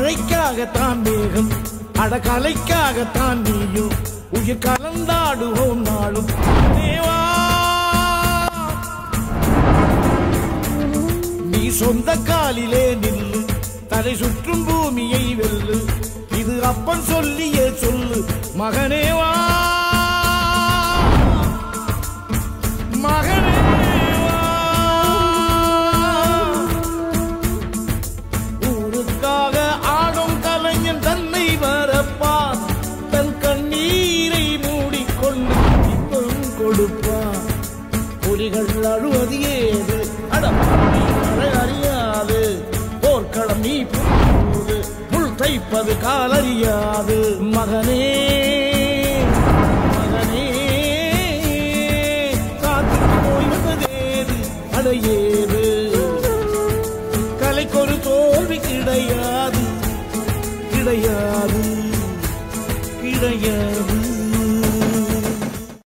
மழைக்காகத்தான் மேகம் அடகலைக்காகத்தான் நீயும் உயிர் கலந்தாடுவோம் நாளும் தேவா நீ சொந்த காலிலே நில்லு தலை சுற்றும் பூமியை வெல்லு இது அப்பன் சொல்லியே சொல்லு மகனேவா மகனேவா ஊருக்காக ஆடும் கலைஞன் தன்னை வரப்பான் தன் கண்ணீரை மூடிக்கொண்டு இப்பம் கொடுப்பான் புலிகள் அழுவது ஏது அறியாது போர்க்களம் நீ புரியாது முள் தைப்பது காலறியாது மகனே மகனே காத்து போய்வதேது அடையேது கலைக்கொரு தோல்வி கிடையாது கிடையாது கிடையாது